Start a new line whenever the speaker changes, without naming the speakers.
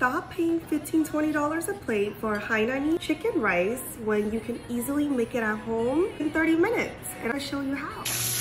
Stop paying $15–20 a plate for Hainanese chicken rice when you can easily make it at home in 30 minutes. And I'll show you how.